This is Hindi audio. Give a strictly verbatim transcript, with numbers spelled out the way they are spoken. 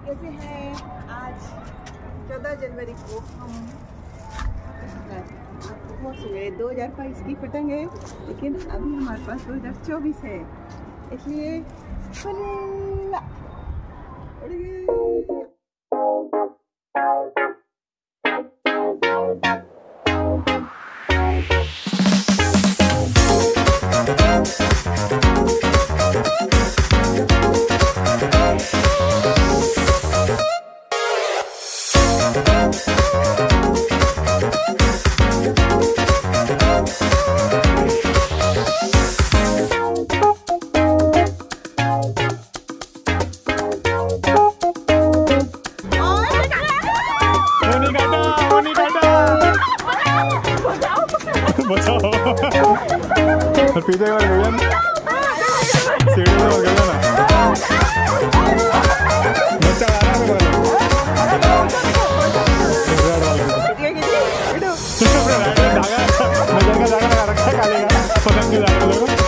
कैसे हैं? आज चौदह जनवरी को हम पहुँच गए। दो हज़ार बाईस की पतंग है, लेकिन अभी हमारे पास दो हज़ार चौबीस है, इसलिए उड़ गए। पीछे और गया ना सीढ़ी में हो गया ना बच्चा आ रहा है मेरा धागा नजर का धागा लगा रखा है काले का पतंग के धागे लोगों